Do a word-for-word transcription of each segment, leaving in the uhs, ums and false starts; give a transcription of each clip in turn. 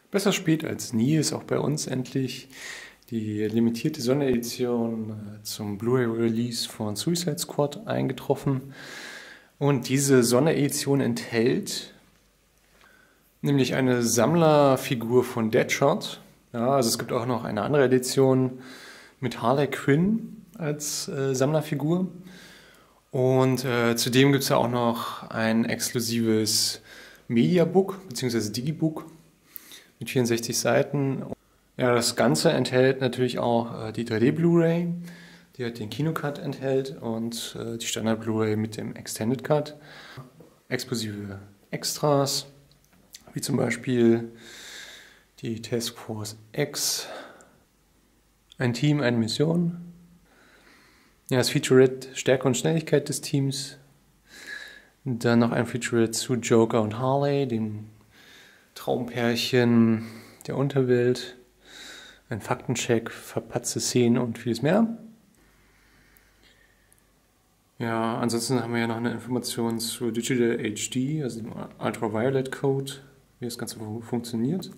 Besser spät als nie ist auch bei uns endlich die limitierte Sonderedition äh, zum Blu-ray-Release von Suicide Squad eingetroffen. Und diese Sonderedition enthält nämlich eine Sammlerfigur von Deadshot. Ja, also es gibt auch noch eine andere Edition mit Harley Quinn als äh, Sammlerfigur. Und äh, zudem gibt es ja auch noch ein exklusives Mediabook bzw. Digibook mit vierundsechzig Seiten. Ja, das Ganze enthält natürlich auch äh, die drei D Blu-ray, die halt den Kinocut enthält, und äh, die Standard Blu-ray mit dem Extended Cut. Exklusive Extras, wie zum Beispiel die Task Force X, ein Team, eine Mission. Ja, das Featurette Stärke und Schnelligkeit des Teams. Dann noch ein Featurette zu Joker und Harley, dem Traumpärchen der Unterwelt. Ein Faktencheck, verpatzte Szenen und vieles mehr. Ja, ansonsten haben wir ja noch eine Information zu Digital H D, also dem Ultraviolet Code, wie das Ganze funktioniert.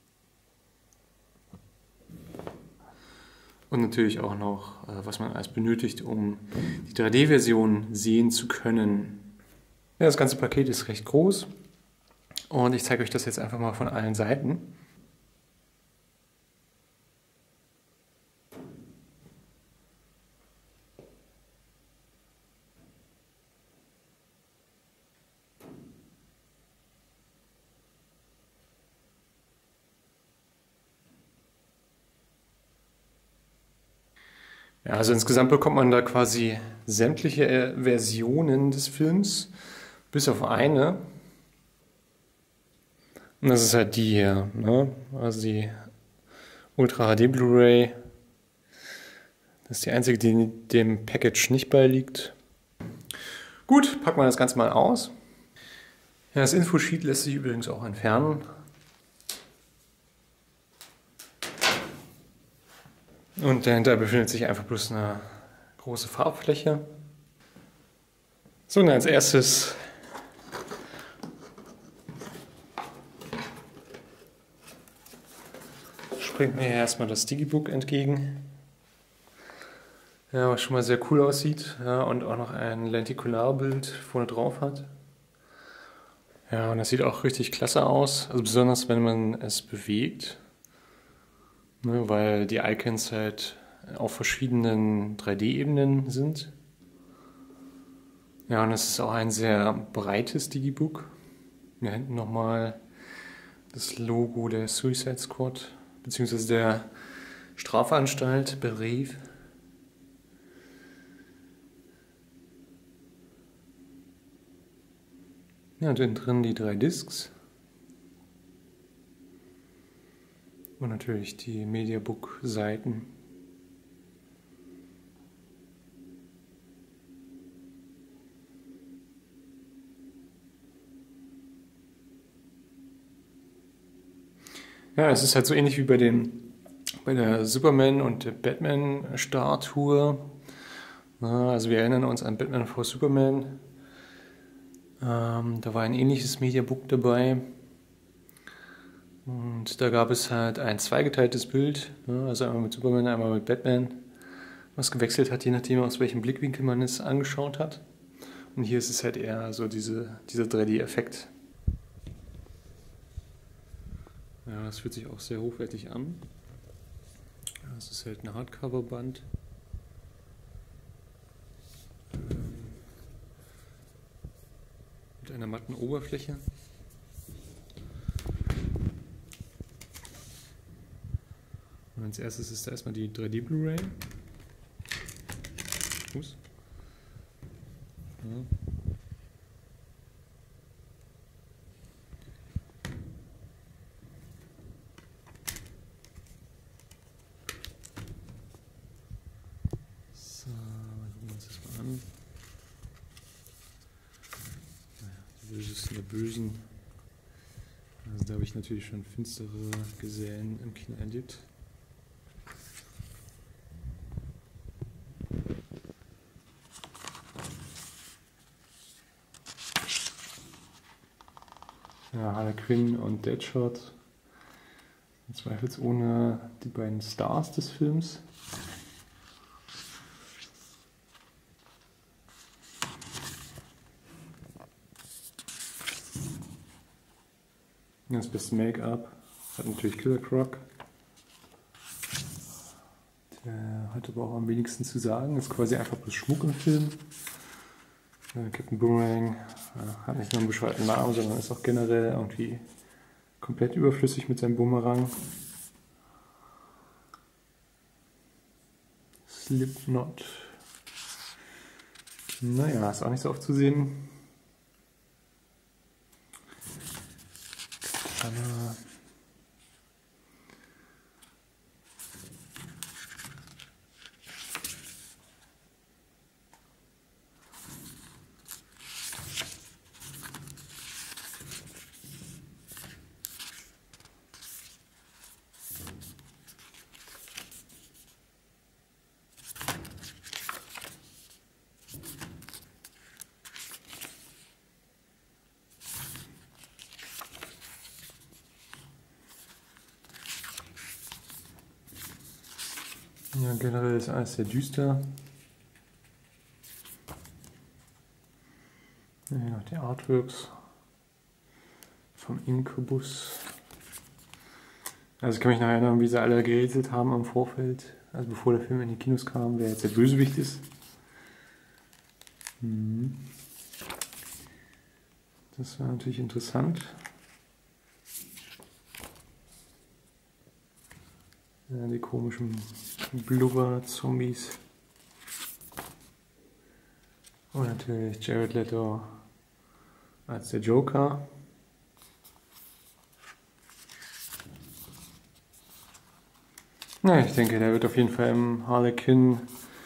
Und natürlich auch noch, was man alles benötigt, um die drei D Version sehen zu können. Ja, das ganze Paket ist recht groß und ich zeige euch das jetzt einfach mal von allen Seiten. Ja, also insgesamt bekommt man da quasi sämtliche Versionen des Films, bis auf eine. Und das ist halt die hier, ne? Also die Ultra H D Blu-ray. Das ist die einzige, die dem Package nicht beiliegt. Gut, packen wir das Ganze mal aus. Ja, das Infosheet lässt sich übrigens auch entfernen. Und dahinter befindet sich einfach bloß eine große Farbfläche. So, und als erstes springt mir erstmal das Digibook entgegen. Ja, was schon mal sehr cool aussieht, ja, und auch noch ein Lentikularbild vorne drauf hat. Ja, und das sieht auch richtig klasse aus, also besonders wenn man es bewegt. Ne, weil die Icons halt auf verschiedenen drei D Ebenen sind. Ja, und es ist auch ein sehr breites Digibook. Hier hinten nochmal das Logo der Suicide Squad, beziehungsweise der Strafanstalt Berev. Ja, und innen drin die drei Discs. Und natürlich die Mediabook-Seiten. Ja, es ist halt so ähnlich wie bei, den, bei der Superman- und der Batman-Star-Tour. Also wir erinnern uns an Batman vor Superman. Ähm, da war ein ähnliches Mediabook dabei. Und da gab es halt ein zweigeteiltes Bild, also einmal mit Superman, einmal mit Batman, was gewechselt hat, je nachdem aus welchem Blickwinkel man es angeschaut hat. Und hier ist es halt eher so diese, dieser drei D Effekt. Ja, das fühlt sich auch sehr hochwertig an. Das ist halt ein Hardcover-Band. Mit einer matten Oberfläche. Und als erstes ist da erstmal die drei D Blu-ray. Ups. Ja. So, dann gucken wir uns das mal an. Naja, die Bösesten der Bösen. Also da habe ich natürlich schon finstere Gesellen im Kino erlebt. Ja, Harley Quinn und Deadshot. Zweifelsohne die beiden Stars des Films. Das beste Make-up hat natürlich Killer Croc. Der hat aber auch am wenigsten zu sagen, ist quasi einfach bloß Schmuck im Film. Äh, Captain Boomerang äh, hat nicht nur einen bescheuerten Namen, sondern ist auch generell irgendwie komplett überflüssig mit seinem Boomerang. Slipknot. Naja, ist auch nicht so oft zu sehen. Katana. Ja, generell ist alles sehr düster. Ja, hier noch die Artworks vom Incubus. Also ich kann mich noch erinnern, wie sie alle gerätselt haben im Vorfeld, also bevor der Film in die Kinos kam, wer jetzt der Bösewicht ist. Mhm. Das war natürlich interessant. Ja, die komischen Blubber-Zombies. Und natürlich Jared Leto als der Joker. Na, ich denke, der wird auf jeden Fall im Harlequin-Film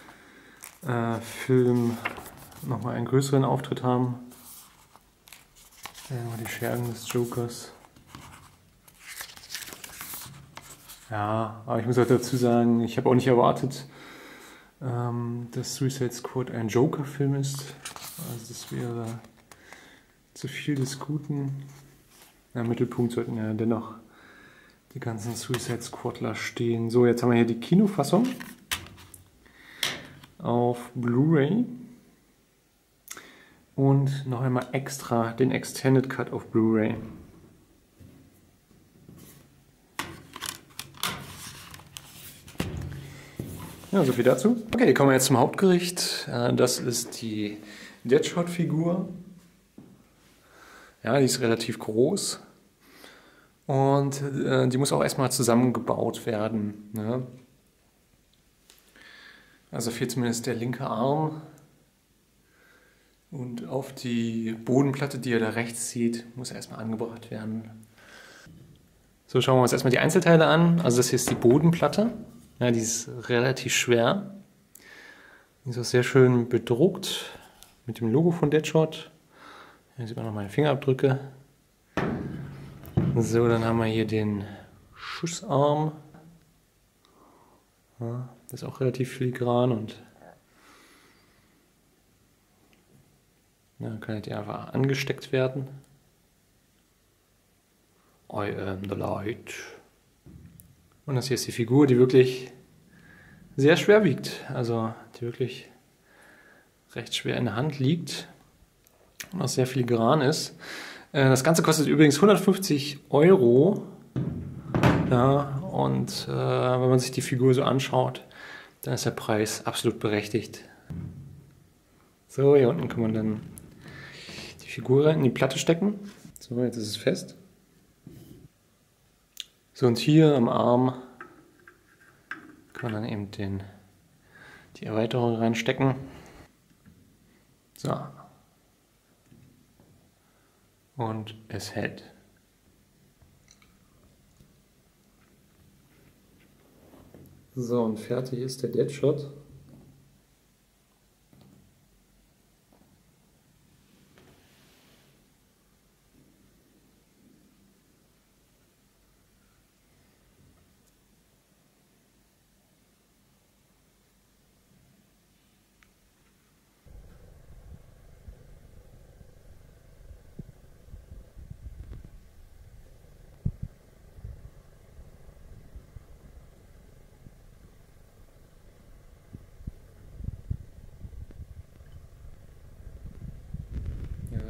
äh, nochmal einen größeren Auftritt haben. Ja, die Schergen des Jokers. Ja, aber ich muss auch dazu sagen, ich habe auch nicht erwartet, ähm, dass Suicide Squad ein Joker-Film ist. Also das wäre zu viel des Guten. Ja, im Mittelpunkt sollten ja dennoch die ganzen Suicide Squadler stehen. So, jetzt haben wir hier die Kinofassung auf Blu-ray und noch einmal extra den Extended Cut auf Blu-ray. Ja, so viel dazu. Okay, kommen wir jetzt zum Hauptgericht. Das ist die Deadshot-Figur. Ja, die ist relativ groß. Und äh, die muss auch erstmal zusammengebaut werden. Ne? Also fehlt zumindest der linke Arm. Und auf die Bodenplatte, die ihr da rechts seht, muss er erstmal angebracht werden. So, schauen wir uns erstmal die Einzelteile an. Also das hier ist die Bodenplatte. Ja, die ist relativ schwer. Die ist auch sehr schön bedruckt mit dem Logo von Deadshot. Hier sieht man noch meine Fingerabdrücke. So, dann haben wir hier den Schussarm. Ja, das ist auch relativ filigran und ja, kann halt einfach angesteckt werden. I am the light. Und das hier ist die Figur, die wirklich sehr schwer wiegt. Also die wirklich recht schwer in der Hand liegt und auch sehr filigran ist. Das Ganze kostet übrigens hundertfünfzig Euro. Ja, und äh, wenn man sich die Figur so anschaut, dann ist der Preis absolut berechtigt. So, hier unten kann man dann die Figur in die Platte stecken. So, jetzt ist es fest. So, und hier am Arm kann man dann eben den, die Erweiterung reinstecken. So. Und es hält. So, und fertig ist der Deadshot.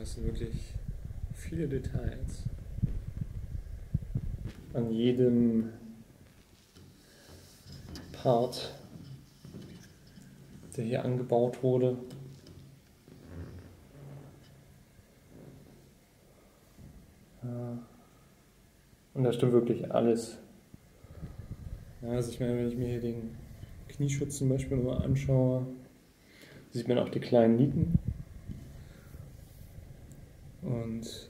es sind wirklich viele Details an jedem Part, der hier angebaut wurde. Und da stimmt wirklich alles. Ja, also ich meine, wenn ich mir hier den Knieschutz zum Beispiel nochmal anschaue, sieht man auch die kleinen Nieten. Und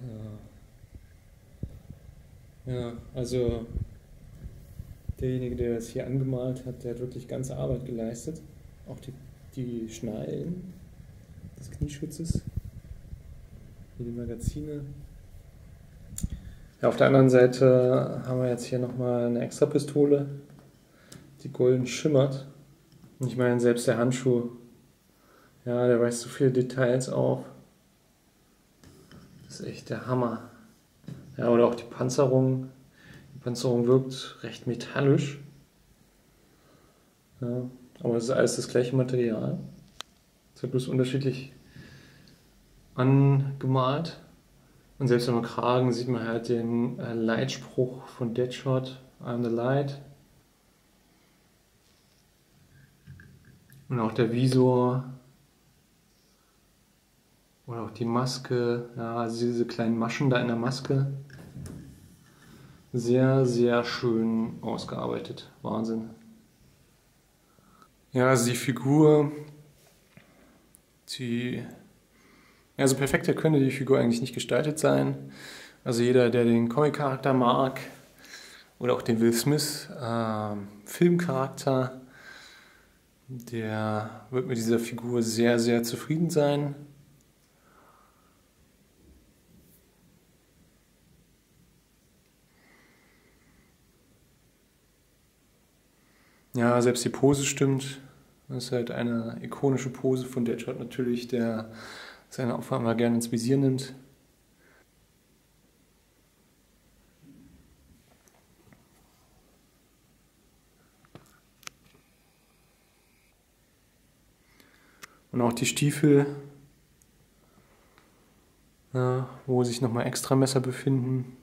äh, ja, also derjenige, der das hier angemalt hat, der hat wirklich ganze Arbeit geleistet. Auch die, die Schnallen des Knieschutzes, hier die Magazine. Ja, auf der anderen Seite haben wir jetzt hier nochmal eine extra Pistole, die golden schimmert. Und ich meine, selbst der Handschuh, ja, der weist so viele Details auf. Das ist echt der Hammer. Ja, oder auch die Panzerung. Die Panzerung wirkt recht metallisch. Ja, aber es ist alles das gleiche Material. Es wird bloß unterschiedlich angemalt. Und selbst am Kragen sieht man halt den äh, Leitspruch von Deadshot, I'm the Light. Und auch der Visor. Oder auch die Maske. Ja, also diese kleinen Maschen da in der Maske. Sehr, sehr schön ausgearbeitet. Wahnsinn. Ja, also die Figur, die... Also perfekter könnte die Figur eigentlich nicht gestaltet sein. Also jeder, der den Comic-Charakter mag oder auch den Will Smith äh, Filmcharakter, der wird mit dieser Figur sehr, sehr zufrieden sein. Ja, selbst die Pose stimmt. Das ist halt eine ikonische Pose von Deadshot natürlich, der seine Opfer mal gerne ins Visier nimmt. Und auch die Stiefel, ja, wo sich nochmal extra Messer befinden.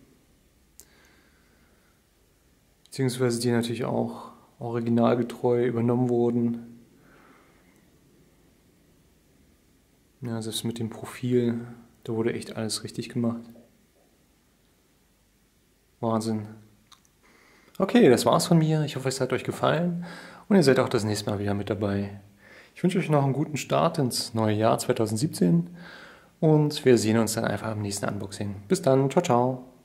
Beziehungsweise die natürlich auch originalgetreu übernommen wurden. Ja, selbst mit dem Profil, da wurde echt alles richtig gemacht. Wahnsinn. Okay, das war's von mir. Ich hoffe, es hat euch gefallen und ihr seid auch das nächste Mal wieder mit dabei. Ich wünsche euch noch einen guten Start ins neue Jahr zwanzig siebzehn und wir sehen uns dann einfach im nächsten Unboxing. Bis dann, ciao, ciao.